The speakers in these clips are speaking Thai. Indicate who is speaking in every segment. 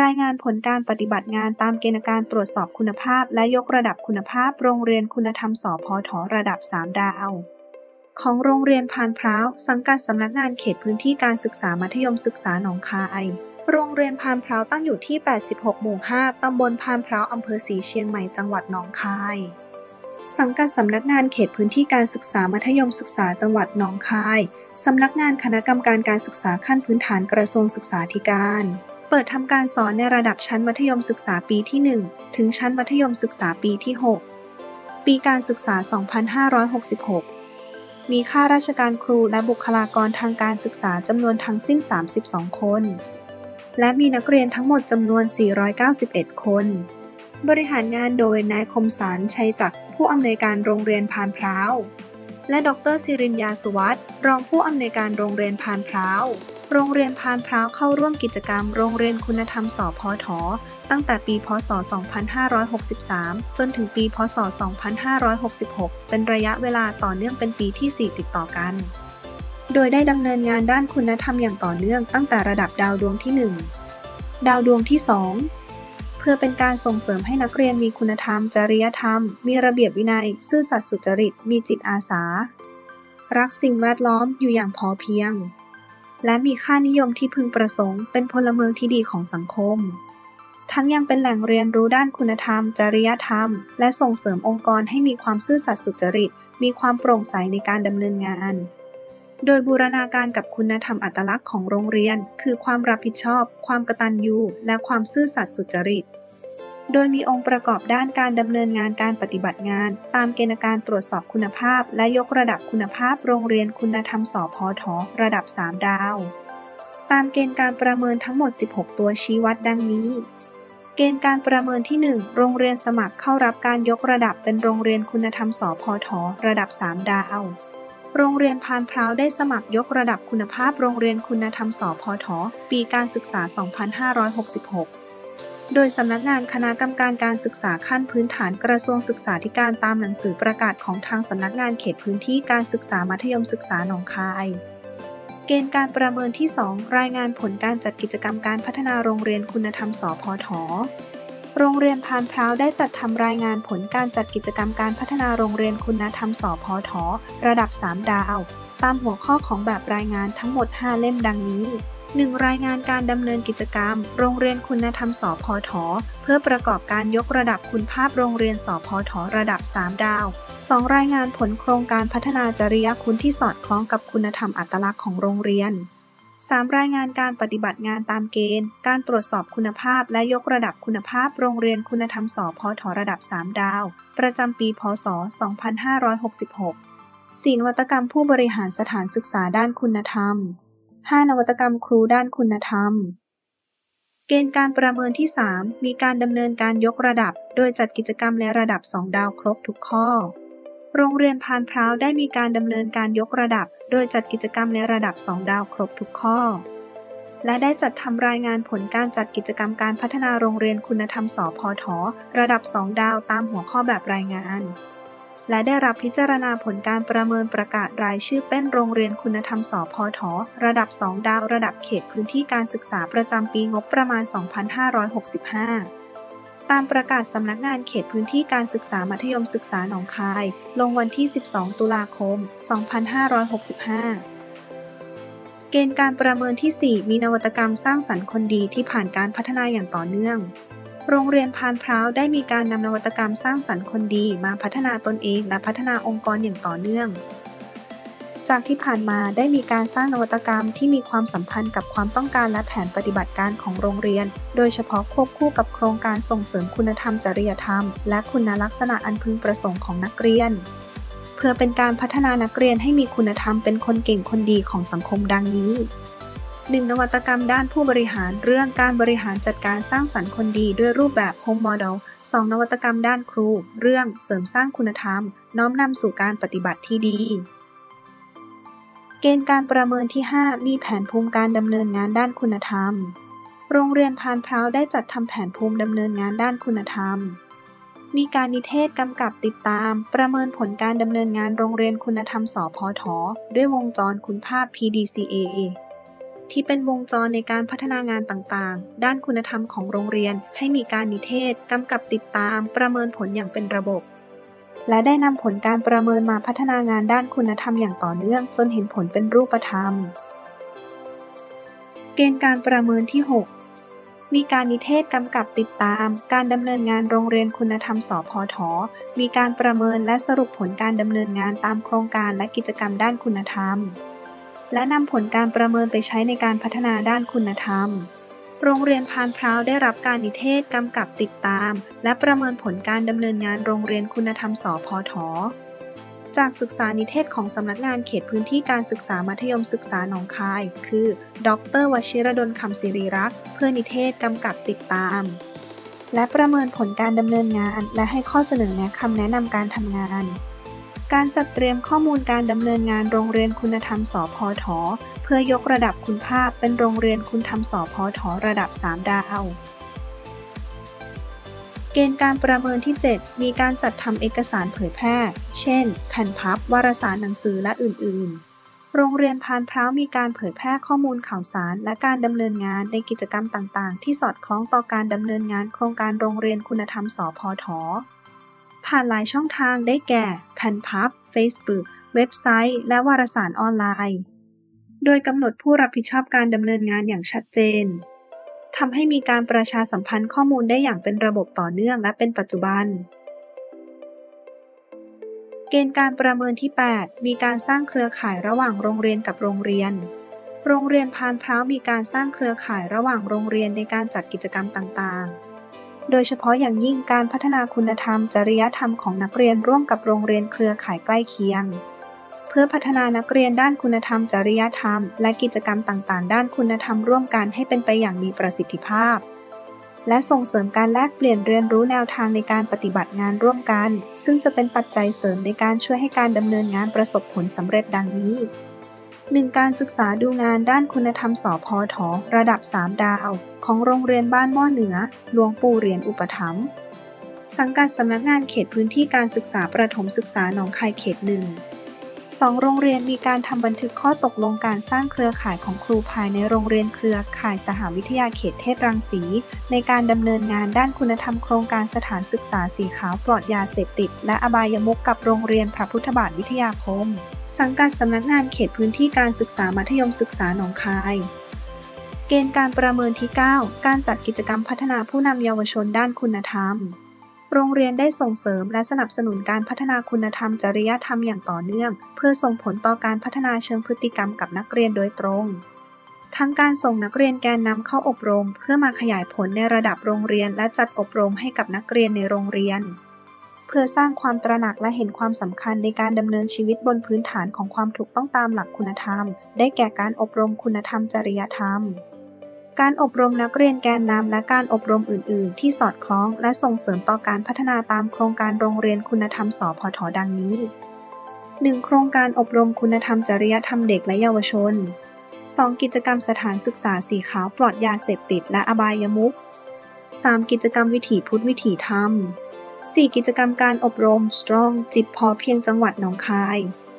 Speaker 1: รายงานผลการปฏิบัติงานตามเกณฑ์การตรวจสอบคุณภาพและยกระดับคุณภาพโรงเรียนคุณธรรมสพทระดับ 3 ดาวของโรงเรียนพานพร้าวสังกัดสำนักงานเขตพื้นที่การศึกษามัธยมศึกษาหนองคายโรงเรียนพานพร้าวตั้งอยู่ที่ 86 หมู่ 5 ตำบลพานพร้าวอำเภอศรีเชียงใหม่จังหวัดหนองคายสังกัดสำนักงานเขตพื้นที่การศึกษามัธยมศึกษาจังหวัดหนองคายสำนักงานคณะกรรมการการศึกษาขั้นพื้นฐานกระทรวงศึกษาธิการเปิดทำการสอนในระดับชั้นมัธยมศึกษาปีที่ 1 ถึงชั้นมัธยมศึกษาปีที่ 6 ปีการศึกษา 2566 มีข้าราชการครูและบุคลากรทางการศึกษาจำนวนทั้งสิ้น 32 คน และมีนักเรียนทั้งหมดจำนวน 491 คน บริหารงานโดยนายคมสาร ชัยจักรผู้อำนวยการโรงเรียนพานพร้าวและดร.ศิรินยาสุวัฒน์รองผู้อำนวยการโรงเรียนพานพร้าวโรงเรียนพานพร้าวเข้าร่วมกิจกรรมโรงเรียนคุณธรรมสพทตั้งแต่ปีพศ 2563 จนถึงปีพศ 2566 เป็นระยะเวลาต่อเนื่องเป็นปีที่ 4 ติดต่อกันโดยได้ดำเนินงานด้านคุณธรรมอย่างต่อเนื่องตั้งแต่ระดับดาวดวงที่ 1 ดาวดวงที่ 2 เพื่อเป็นการส่งเสริมให้นักเรียนมีคุณธรรมจริยธรรมมีระเบียบวินัยซื่อสัตย์สุจริตมีจิตอาสารักสิ่งแวดล้อมอยู่อย่างพอเพียงและมีค่านิยมที่พึงประสงค์เป็นพลเมืองที่ดีของสังคมทั้งยังเป็นแหล่งเรียนรู้ด้านคุณธรรมจริยธรรมและส่งเสริมองค์กรให้มีความซื่อสัตย์สุจริตมีความโปร่งใสในการดำเนินงานโดยบูรณาการกับคุณธรรมอัตลักษณ์ของโรงเรียนคือความรับผิดชอบความกตัญญูและความซื่อสัตย์สุจริตโดยมีองค์ประกอบด้านการดำเนินงานการปฏิบัติงานตามเกณฑ์การตรวจสอบคุณภาพและยกระดับคุณภาพโรงเรียนคุณธรรมสพทระดับ 3 ดาวตามเกณฑ์การประเมินทั้งหมด 16 ตัวชี้วัดดังนี้เกณฑ์การประเมินที่ 1 โรงเรียนสมัครเข้ารับการยกระดับเป็นโรงเรียนคุณธรรมสพทระดับ 3 ดาวโรงเรียนพานพร้าวได้สมัครยกระดับคุณภาพโรงเรียนคุณธรรมสพทปีการศึกษา 2566 โดยสำนักงานคณะกรรมการการศึกษาขั้นพื้นฐานกระทรวงศึกษาธิการตามหนังสือประกาศของทางสำนักงานเขตพื้นที่การศึกษามัธยมศึกษาหนองคายเกณฑ์การประเมินที่ 2 รายงานผลการจัดกิจกรรมการพัฒนาโรงเรียนคุณธรรมสพทโรงเรียนพานพร้าวได้จัดทำรายงานผลการจัดกิจกรรมการพัฒนาโรงเรียนคุณธรรมสพทระดับ 3 ดาวตามหัวข้อของแบบรายงานทั้งหมด 5 เล่มดังนี้ 1. รายงานการดำเนินกิจกรรมโรงเรียนคุณธรรมสพทเพื่อประกอบการยกระดับคุณภาพโรงเรียนสพทระดับ 3 ดาว 2. รายงานผลโครงการพัฒนาจริยคุณที่สอดคล้องกับคุณธรรมอัตลักษณ์ของโรงเรียน 3. รายงานการปฏิบัติงานตามเกณฑ์การตรวจสอบคุณภาพและยกระดับคุณภาพโรงเรียนคุณธรรมสพทระดับ 3 ดาวประจำปีพศ 2566 4. นวัตกรรมผู้บริหารสถานศึกษาด้านคุณธรรม 5. นวัตกรรมครูด้านคุณธรรมเกณฑ์การประเมินที่ 3 มีการดำเนินการยกระดับโดยจัดกิจกรรมในระดับ 2 ดาวครบทุกข้อโรงเรียนพานพร้าวได้มีการดำเนินการยกระดับโดยจัดกิจกรรมในระดับ 2 ดาวครบทุกข้อและได้จัดทำรายงานผลการจัดกิจกรรมการพัฒนาโรงเรียนคุณธรรมสพทระดับ 2 ดาวตามหัวข้อแบบรายงานและได้รับพิจารณาผลการประเมินประกาศรายชื่อเป็นโรงเรียนคุณธรรมสพทระดับ 2 ดาวระดับเขตพื้นที่การศึกษาประจำปีงบประมาณ 2565 ตามประกาศสำนักงานเขตพื้นที่การศึกษามัธยมศึกษาหนองคายลงวันที่ 12 ตุลาคม 2565 เกณฑ์การประเมินที่ 4 มีนวัตกรรมสร้างสรรค์คนดีที่ผ่านการพัฒนาอย่างต่อเนื่องโรงเรียนพานพร้าวได้มีการนำนวัตกรรมสร้างสรรค์คนดีมาพัฒนาตนเองและพัฒนาองค์กรอย่างต่อเนื่องจากที่ผ่านมาได้มีการสร้างนวัตกรรมที่มีความสัมพันธ์กับความต้องการและแผนปฏิบัติการของโรงเรียนโดยเฉพาะควบคู่กับโครงการส่งเสริมคุณธรรมจริยธรรมและคุณลักษณะอันพึงประสงค์ของนักเรียนเพื่อเป็นการพัฒนานักเรียนให้มีคุณธรรมเป็นคนเก่งคนดีของสังคมดังนี้1. นวัตกรรมด้านผู้บริหารเรื่องการบริหารจัดการสร้างสรรค์คนดีด้วยรูปแบบ Home Model 2. นวัตกรรมด้านครูเรื่องเสริมสร้างคุณธรรมน้อมนำสู่การปฏิบัติที่ดีเกณฑ์การประเมินที่ 5 มีแผนภูมิการดำเนินงานด้านคุณธรรมโรงเรียนพานพร้าวได้จัดทำแผนภูมิดำเนินงานด้านคุณธรรมมีการนิเทศกำกับติดตามประเมินผลการดำเนินงานโรงเรียนคุณธรรมสพทด้วยวงจรคุณภาพ PDCA ที่เป็นวงจรในการพัฒนางานต่างๆด้านคุณธรรมของโรงเรียนให้มีการนิเทศกำกับติดตามประเมินผลอย่างเป็นระบบและได้นำผลการประเมินมาพัฒนางานด้านคุณธรรมอย่างต่อเนื่องจนเห็นผลเป็นรูปธรรมเกณฑ์การประเมินที่ 6 มีการนิเทศกำกับติดตามการดำเนินงานโรงเรียนคุณธรรมสพท.มีการประเมินและสรุปผลการดำเนินงานตามโครงการและกิจกรรมด้านคุณธรรมและนำผลการประเมินไปใช้ในการพัฒนาด้านคุณธรรมโรงเรียนพานพร้าวได้รับการนิเทศกำกับติดตามและประเมินผลการดำเนินงานโรงเรียนคุณธรรมสพท.จากศึกษานิเทศของสำนักงานเขตพื้นที่การศึกษามัธยมศึกษาหนองคายคือดร.วชิรดลคำศิริรักษ์เพื่อนิเทศกำกับติดตามและประเมินผลการดำเนินงานและให้ข้อเสนอแนะคำแนะนำการทำงานการจัดเตรียมข้อมูลการดำเนินงานโรงเรียนคุณธรรมสพท.เพื่อยกระดับคุณภาพเป็นโรงเรียนคุณธรรมสพท.ระดับ 3 ดาวเกณฑ์การประเมินที่ 7 มีการจัดทำเอกสารเผยแพร่เช่นแผ่นพับวารสารหนังสือและอื่นๆโรงเรียนพานพร้าวมีการเผยแพร่ข้อมูลข่าวสารและการดำเนินงานในกิจกรรมต่างๆที่สอดคล้องต่อการดำเนินงานโครงการโรงเรียนคุณธรรมสพท.ผ่านหลายช่องทางได้แก่แผ่นพับ Facebook เว็บไซต์และวารสารออนไลน์โดยกำหนดผู้รับผิดชอบการดำเนินงานอย่างชัดเจนทำให้มีการประชาสัมพันธ์ข้อมูลได้อย่างเป็นระบบต่อเนื่องและเป็นปัจจุบันเกณฑ์การประเมินที่ 8 มีการสร้างเครือข่ายระหว่างโรงเรียนกับโรงเรียนโรงเรียนพานพร้าวมีการสร้างเครือข่ายระหว่างโรงเรียนในการจัดกิจกรรมต่างๆโดยเฉพาะอย่างยิ่งการพัฒนาคุณธรรมจริยธรรมของนักเรียนร่วมกับโรงเรียนเครือข่ายใกล้เคียงเพื่อพัฒนานักเรียนด้านคุณธรรมจริยธรรมและกิจกรรมต่างๆด้านคุณธรรมร่วมกันให้เป็นไปอย่างมีประสิทธิภาพและส่งเสริมการแลกเปลี่ยนเรียนรู้แนวทางในการปฏิบัติงานร่วมกันซึ่งจะเป็นปัจจัยเสริมในการช่วยให้การดำเนินงานประสบผลสำเร็จดังนี้ 1. การศึกษาดูงานด้านคุณธรรมสพท.ระดับ 3 ดาวของโรงเรียนบ้านหม้อเหนือหลวงปู่เหรียญอุปถัมภ์สังกัดสำนักงานเขตพื้นที่การศึกษาประถมศึกษาหนองคายเขต 1 2. โรงเรียนมีการทำบันทึกข้อตกลงการสร้างเครือข่ายของครูภายในโรงเรียนเครือข่ายสหวิทยาเขตเทพรังสีในการดำเนินงานด้านคุณธรรมโครงการสถานศึกษาสีขาวปลอดยาเสพติดและอบายมุขกับโรงเรียนพระพุทธบาทวิทยาคมสังกัดสำนักงานเขตพื้นที่การศึกษามัธยมศึกษาหนองคายเกณฑ์การประเมินที่ 9 การจัดกิจกรรมพัฒนาผู้นำเยาวชนด้านคุณธรรมโรงเรียนได้ส่งเสริมและสนับสนุนการพัฒนาคุณธรรมจริยธรรมอย่างต่อเนื่องเพื่อส่งผลต่อการพัฒนาเชิงพฤติกรรมกับนักเรียนโดยตรงทั้งการส่งนักเรียนแกนนำเข้าอบรมเพื่อมาขยายผลในระดับโรงเรียนและจัดอบรมให้กับนักเรียนในโรงเรียนเพื่อสร้างความตระหนักและเห็นความสำคัญในการดำเนินชีวิตบนพื้นฐานของความถูกต้องตามหลักคุณธรรมได้แก่การอบรมคุณธรรมจริยธรรมการอบรมนักเรียนแกนนำและการอบรมอื่นๆที่สอดคล้องและส่งเสริมต่อการพัฒนาตามโครงการโรงเรียนคุณธรรมสพท.ดังนี้ 1. โครงการอบรมคุณธรรมจริยธรรมเด็กและเยาวชน 2. กิจกรรมสถานศึกษาสีขาวปลอดยาเสพติดและอบายมุข 3. กิจกรรมวิถีพุทธวิถีธรรม 4. กิจกรรมการอบรม Strong จิตพอเพียงจังหวัดหนองคาย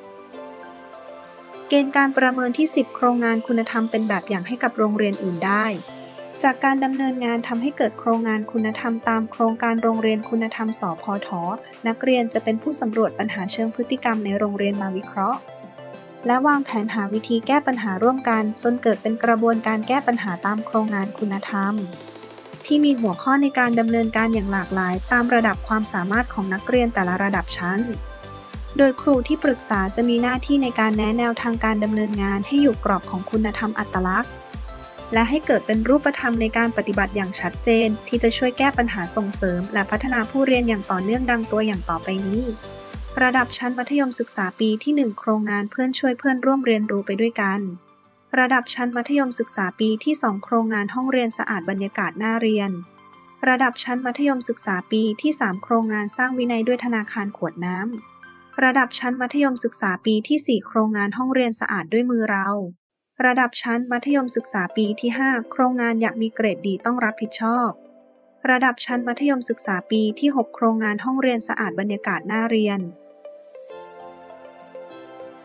Speaker 1: เกณฑ์การประเมินที่ 10 โครงงานคุณธรรมเป็นแบบอย่างให้กับโรงเรียนอื่นได้จากการดำเนินงานทำให้เกิดโครงงานคุณธรรมตามโครงการโรงเรียนคุณธรรมสพท.นักเรียนจะเป็นผู้สำรวจปัญหาเชิงพฤติกรรมในโรงเรียนมาวิเคราะห์และวางแผนหาวิธีแก้ปัญหาร่วมกันจนเกิดเป็นกระบวนการแก้ปัญหาตามโครงงานคุณธรรมที่มีหัวข้อในการดำเนินการอย่างหลากหลายตามระดับความสามารถของนักเรียนแต่ละระดับชั้นโดยครูที่ปรึกษาจะมีหน้าที่ในการแนะแนวทางการดำเนินงานให้อยู่กรอบของคุณธรรมอัตลักษณ์และให้เกิดเป็นรูปธรรมในการปฏิบัติอย่างชัดเจนที่จะช่วยแก้ปัญหาส่งเสริมและพัฒนาผู้เรียนอย่างต่อเนื่องดังตัวอย่างต่อไปนี้ระดับชั้นมัธยมศึกษาปีที่ 1 โครงงานเพื่อนช่วยเพื่อนร่วมเรียนรู้ไปด้วยกันระดับชั้นมัธยมศึกษาปีที่ 2 โครงงานห้องเรียนสะอาดบรรยากาศน่าเรียนระดับชั้นมัธยมศึกษาปีที่ 3 โครงงานสร้างวินัยด้วยธนาคารขวดน้ำระดับชั้นมัธยมศึกษาปีที่ 4 โครงงานห้องเรียนสะอาดด้วยมือเราระดับชั้นมัธยมศึกษาปีที่ 5 โครงงานอยากมีเกรดดีต้องรับผิดชอบระดับชั้นมัธยมศึกษาปีที่ 6 โครงงานห้องเรียนสะอาดบรรยากาศน่าเรียน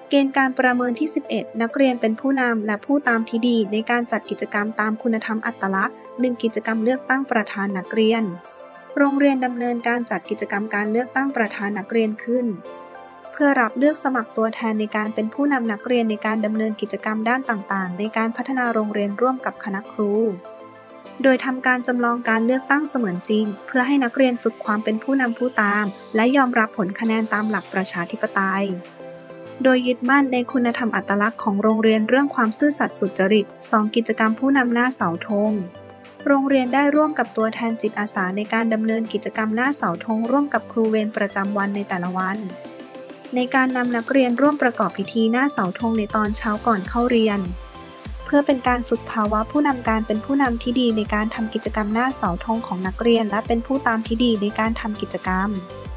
Speaker 1: เกณฑ์การประเมินที่ 11 นักเรียนเป็นผู้นำและผู้ตามที่ดีในการจัดกิจกรรมตามคุณธรรมอัตลักษณ์ 1 กิจกรรมเลือกตั้งประธานนักเรียน โรงเรียนดำเนินการจัดกิจกรรมการเลือกตั้งประธานนักเรียนขึ้น เพื่อรับเลือกสมัครตัวแทนในการเป็นผู้นำนักเรียนในการดำเนินกิจกรรมด้านต่างๆในการพัฒนาโรงเรียนร่วมกับคณะครู โดยทำการจำลองการเลือกตั้งเสมือนจริงเพื่อให้นักเรียนฝึกความเป็นผู้นำผู้ตามและยอมรับผลคะแนนตามหลักประชาธิปไตยโดยยึดมั่นในคุณธรรมอัตลักษณ์ของโรงเรียนเรื่องความซื่อสัตย์สุจริต 2 กิจกรรมผู้นำหน้าเสาธงโรงเรียนได้ร่วมกับตัวแทนจิตอาสาในการดำเนินกิจกรรมหน้าเสาธงร่วมกับครูเวรประจำวันในแต่ละวันในการนำนักเรียนร่วมประกอบพิธีหน้าเสาธงในตอนเช้าก่อนเข้าเรียนเพื่อเป็นการฝึกภาวะผู้นำการเป็นผู้นำที่ดีในการทำกิจกรรมหน้าเสาธงของนักเรียนและเป็นผู้ตามที่ดีในการทำกิจกรรม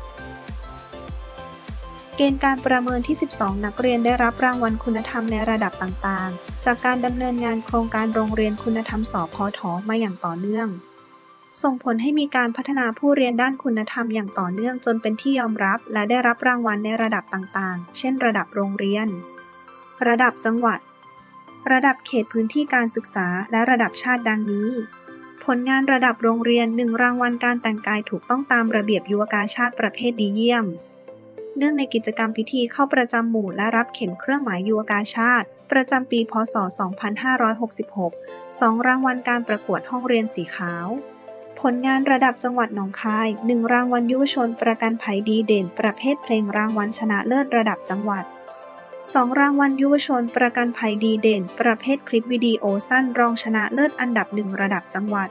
Speaker 1: เกณฑ์การประเมินที่ 12 นักเรียนได้รับรางวัลคุณธรรมในระดับต่างๆจากการดำเนินงานโครงการโรงเรียนคุณธรรมสพท.มาอย่างต่อเนื่องส่งผลให้มีการพัฒนาผู้เรียนด้านคุณธรรมอย่างต่อเนื่องจนเป็นที่ยอมรับและได้รับรางวัลในระดับต่างๆเช่นระดับโรงเรียนระดับจังหวัดระดับเขตพื้นที่การศึกษาและระดับชาติดังนี้ผลงานระดับโรงเรียน 1 รางวัลการแต่งกายถูกต้องตามระเบียบยุวกาชาติประเภทดีเยี่ยมเนื่องในกิจกรรมพิธีเข้าประจำหมู่และรับเข็มเครื่องหมายยุวกาชาติประจำปีพ.ศ. 2566 2 รางวัลการประกวดห้องเรียนสีขาวผลงานระดับจังหวัดหนองคาย 1 รางวัลยุวชนประกันภัยดีเด่นประเภทเพลงรางวัลชนะเลิศระดับจังหวัด 2 รางวัลยุวชนประกันภัยดีเด่นประเภทคลิปวิดีโอสั้นรองชนะเลิศอันดับ 1 ระดับจังหวัด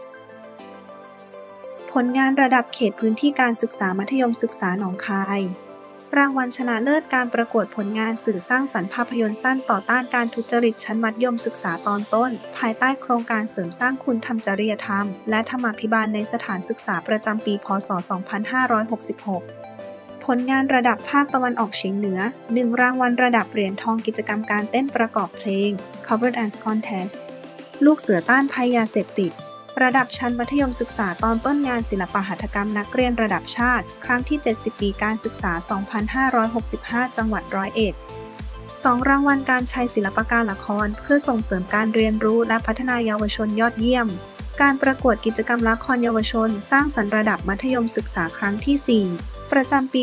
Speaker 1: ผลงานระดับเขตพื้นที่การศึกษามัธยมศึกษาหนองคายรางวัลชนะเลิศการประกวดผลงานสื่อสร้างสรรค์ภาพยนตร์สั้นต่อต้านการทุจริตชั้นมัธยมศึกษาตอนต้นภายใต้โครงการเสริมสร้างคุณธรรมจริยธรรมและธรรมาภิบาลในสถานศึกษาประจำปีพ.ศ. 2566 ผลงานระดับภาคตะวันออกเฉียงเหนือ 1 รางวัลระดับเหรียญทองกิจกรรมการเต้นประกอบเพลง Cover Dance Contest ลูกเสือต้านภัยยาเสพติดระดับชั้นมัธยมศึกษาตอนต้นงานศิลปหัตถกรรมนักเรียนระดับชาติครั้งที่ 70 ปีการศึกษา 2565 จังหวัดร้อยเอ็ด 2 รางวัลการชัยศิลปการละครเพื่อส่งเสริมการเรียนรู้และพัฒนาเยาวชนยอดเยี่ยมการประกวดกิจกรรมละครเยาวชนสร้างสรรค์ระดับมัธยมศึกษาครั้งที่ 4 ประจำปี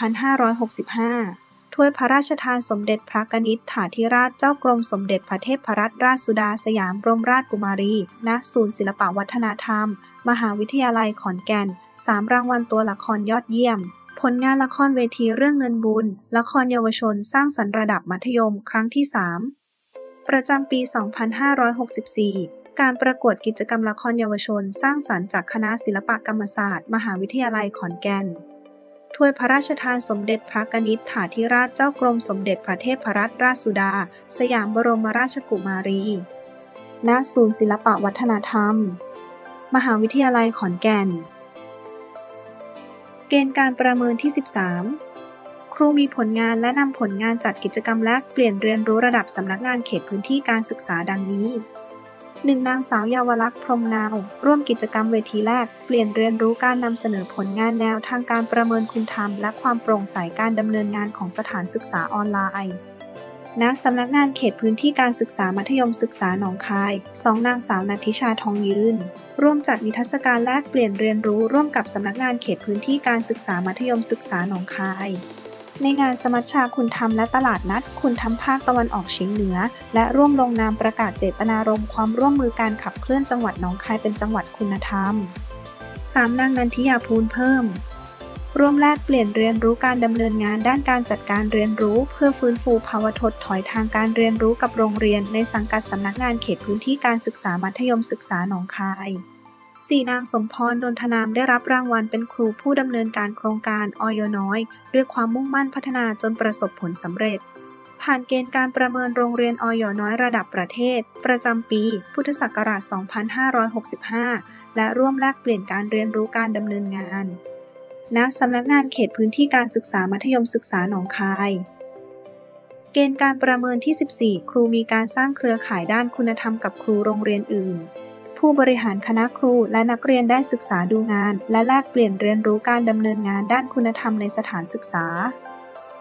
Speaker 1: 2565 ถ้วยพระราชทานสมเด็จพระกนิษฐาธิราชเจ้ากรมสมเด็จพระเทพรัตนราชสุดาสยามบรมราชกุมารี ณ ศูนย์ศิลปวัฒนธรรม มหาวิทยาลัยขอนแก่น 3 รางวัลตัวละครยอดเยี่ยมผลงานละครเวทีเรื่องเงินบุญละครเยาวชนสร้างสรรค์ระดับมัธยมครั้งที่ 3 ประจำปี 2564 การประกวดกิจกรรมละครเยาวชนสร้างสรรค์จากคณะศิลปกรรมศาสตร์มหาวิทยาลัยขอนแก่นถ้วยพระราชทานสมเด็จพระกนิษฐาธิราชเจ้ากรมสมเด็จพระเทพรัตนราชสุดาสยามบรมราชกุมารี ณ ศูนย์ศิลปวัฒนธรรม มหาวิทยาลัยขอนแก่นเกณฑ์การประเมินที่ 13 ครูมีผลงานและนำผลงานจัดกิจกรรมแลกเปลี่ยนเรียนรู้ระดับสำนักงานเขตพื้นที่การศึกษาดังนี้ 1 นางสาวเยาวลักษณ์พรหมนาวร่วมกิจกรรมเวทีแรกเปลี่ยนเรียนรู้การนำเสนอผลงานแนวทางการประเมินคุณธรรมและความโปร่งใสการดำเนินงานของสถานศึกษาออนไลน์ ณ สำนักงานเขตพื้นที่การศึกษามัธยมศึกษาหนองคาย 2 นางสาวณัฐิชาทองยืนร่วมจัดนิทรรศการแลกเปลี่ยนเรียนรู้ร่วมกับสำนักงานเขตพื้นที่การศึกษามัธยมศึกษาหนองคายในงานสมัชชาคุณธรรมและตลาดนัดคุณธรรมภาคตะวันออกเฉียงเหนือและร่วมลงนามประกาศเจตนารมณ์ความร่วมมือการขับเคลื่อนจังหวัดหนองคายเป็นจังหวัดคุณธรรม 3 นางนันทิยาภูลเพิ่มร่วมแลกเปลี่ยนเรียนรู้การดำเนินงานด้านการจัดการเรียนรู้เพื่อฟื้นฟูภาวะถดถอยทางการเรียนรู้กับโรงเรียนในสังกัดสำนักงานเขตพื้นที่การศึกษามัธยมศึกษาหนองคาย 4 นางสมพร ดลธนามได้รับรางวัลเป็นครูผู้ดำเนินการโครงการอย.น้อยด้วยความมุ่งมั่นพัฒนาจนประสบผลสำเร็จผ่านเกณฑ์การประเมินโรงเรียนอย.น้อยระดับประเทศประจำปีพุทธศักราช 2565 และร่วมแลกเปลี่ยนการเรียนรู้การดำเนินงานณ สำนักงานเขตพื้นที่การศึกษามัธยมศึกษาหนองคายเกณฑ์การประเมินที่ 14 ครูมีการสร้างเครือข่ายด้านคุณธรรมกับครูโรงเรียนอื่นผู้บริหารคณะครูและนักเรียนได้ศึกษาดูงานและแลกเปลี่ยนเรียนรู้การดำเนินงานด้านคุณธรรมในสถานศึกษา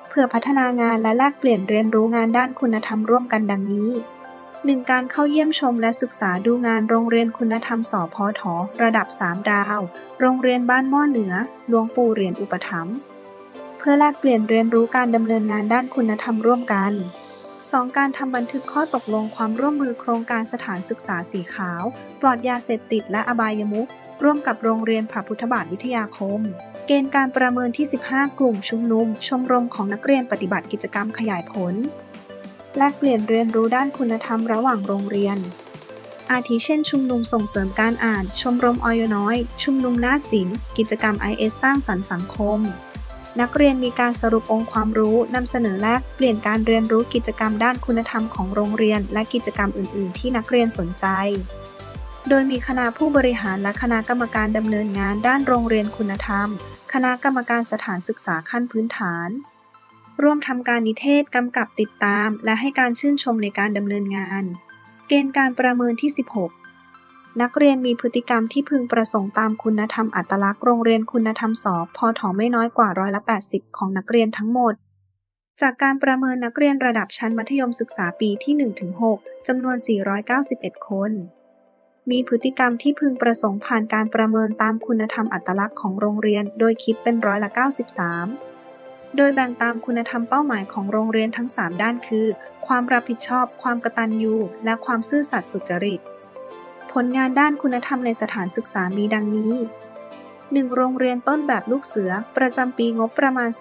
Speaker 1: เพื่อพัฒนางานและแลกเปลี่ยนเรียนรู้งานด้านคุณธรรมร่วมกันดังนี้ 1. การเข้าเยี่ยมชมและศึกษาดูงานโรงเรียนคุณธรรมสพทระดับ 3 ดาว โรงเรียนบ้านหม้อเหนือ หลวงปู่เหรียญอุปถัมภ์เพื่อแลกเปลี่ยนเรียนรู้การดำเนินงานด้านคุณธรรมร่วมกัน 2. การทำบันทึกข้อตกลงความร่วมมือโครงการสถานศึกษาสีขาวปลอดยาเสพติดและอบายมุขร่วมกับโรงเรียนพระพุทธบาทวิทยาคมเกณฑ์การประเมินที่ 15 กลุ่มชุมนุมชมรมของนักเรียนปฏิบัติกิจกรรมขยายผลแลกเปลี่ยนเรียนรู้ด้านคุณธรรมระหว่างโรงเรียนอาทิเช่นชุมนุมส่งเสริมการอ่านชมรมอยน้อยชุมนุมนาฏศิลป์กิจกรรม IS สร้างสรรค์สังคมนักเรียนมีการสรุปองค์ความรู้นำเสนอแลกเปลี่ยนการเรียนรู้กิจกรรมด้านคุณธรรมของโรงเรียนและกิจกรรมอื่นๆที่นักเรียนสนใจโดยมีคณะผู้บริหารและคณะกรรมการดำเนินงานด้านโรงเรียนคุณธรรมคณะกรรมการสถานศึกษาขั้นพื้นฐานร่วมทำการนิเทศกำกับติดตามและให้การชื่นชมในการดำเนินงานเกณฑ์การประเมินที่ 16 นักเรียนมีพฤติกรรมที่พึงประสงค์ตามคุณธรรมอัตลักษณ์โรงเรียนคุณธรรมสพทไม่น้อยกว่า80%ของนักเรียนทั้งหมดจากการประเมินนักเรียนระดับชั้นมัธยมศึกษาปีที่ 1-6 จำนวน 491 คนมีพฤติกรรมที่พึงประสงค์ผ่านการประเมินตามคุณธรรมอัตลักษณ์ของโรงเรียนโดยคิดเป็น93%โดยแบ่งตามคุณธรรมเป้าหมายของโรงเรียนทั้ง 3 ด้านคือความรับผิดชอบความกตัญญูและความซื่อสัตย์สุจริตผลงานด้านคุณธรรมในสถานศึกษามีดังนี้ 1. โรงเรียนต้นแบบลูกเสือประจำปีงบประมาณ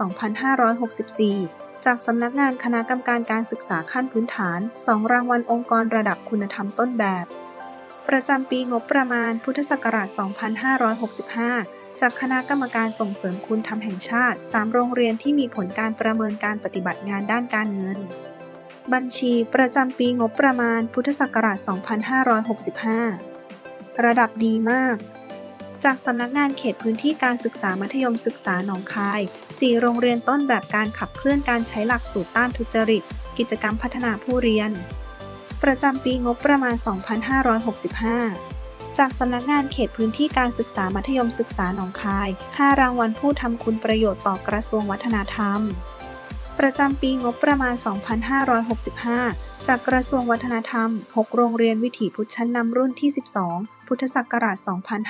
Speaker 1: 2564 จากสำนักงานคณะกรรมการการศึกษาขั้นพื้นฐาน 2 รางวัลองค์กรระดับคุณธรรมต้นแบบประจำปีงบประมาณพุทธศักราช 2565 จากคณะกรรมการส่งเสริมคุณธรรมแห่งชาติ 3 โรงเรียนที่มีผลการประเมินการปฏิบัติงานด้านการเงินบัญชีประจำปีงบประมาณพุทธศักราช 2565 ระดับดีมากจากสำนักงานเขตพื้นที่การศึกษามัธยมศึกษาหนองคาย 4 โรงเรียนต้นแบบการขับเคลื่อนการใช้หลักสูตรต้านทุจริตกิจกรรมพัฒนาผู้เรียนประจำปีงบประมาณ 2565 จากสำนักงานเขตพื้นที่การศึกษามัธยมศึกษาหนองคาย 5 รางวัลผู้ทำคุณประโยชน์ต่อกระทรวงวัฒนธรรมประจำปีงบประมาณ 2565 จากกระทรวงวัฒนธรรม 6 โรงเรียนวิถีพุทธชั้นนำรุ่นที่ 12 พุทธศักราช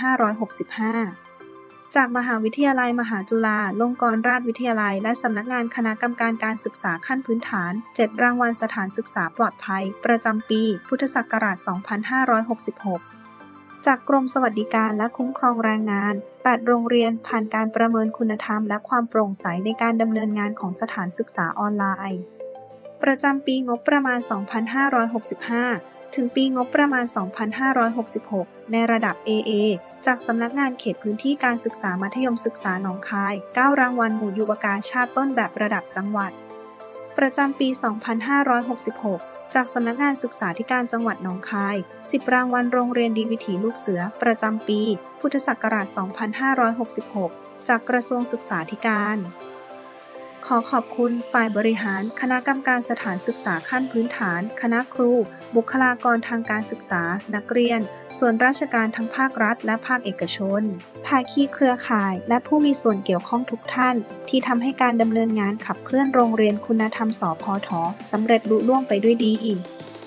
Speaker 1: 2565 จากมหาวิทยาลัยมหาจุฬาลงกรณราชวิทยาลัยและสำนักงานคณะกรรมการการศึกษาขั้นพื้นฐาน 7 รางวัลสถานศึกษาปลอดภัยประจำปีพุทธศักราช 2566 จากกรมสวัสดิการและคุ้มครองแรงงาน 8 โรงเรียนผ่านการประเมินคุณธรรมและความโปร่งใสในการดำเนินงานของสถานศึกษาออนไลน์ประจำปีงบประมาณ 2565 ถึงปีงบประมาณ 2566 ในระดับ AA จากสำนักงานเขตพื้นที่การศึกษามัธยมศึกษาหนองคาย 9 รางวัลหมู่ยุวกาชาติต้นแบบระดับจังหวัดประจำปี 2566 จากสำนักงานศึกษาธิการจังหวัดหนองคาย 10 รางวัลโรงเรียนดีวิถีลูกเสือประจำปีพุทธศักราช 2566 จากกระทรวงศึกษาธิการขอขอบคุณฝ่ายบริหารคณะกรรมการสถานศึกษาขั้นพื้นฐานคณะครูบุคลากรทางการศึกษานักเรียนส่วนราชการทั้งภาครัฐและภาคเอกชนภาคีเครือข่ายและผู้มีส่วนเกี่ยวข้องทุกท่านที่ทำให้การดำเนินงานขับเคลื่อนโรงเรียนคุณธรรมสพทสำเร็จลุล่วงไปด้วยดี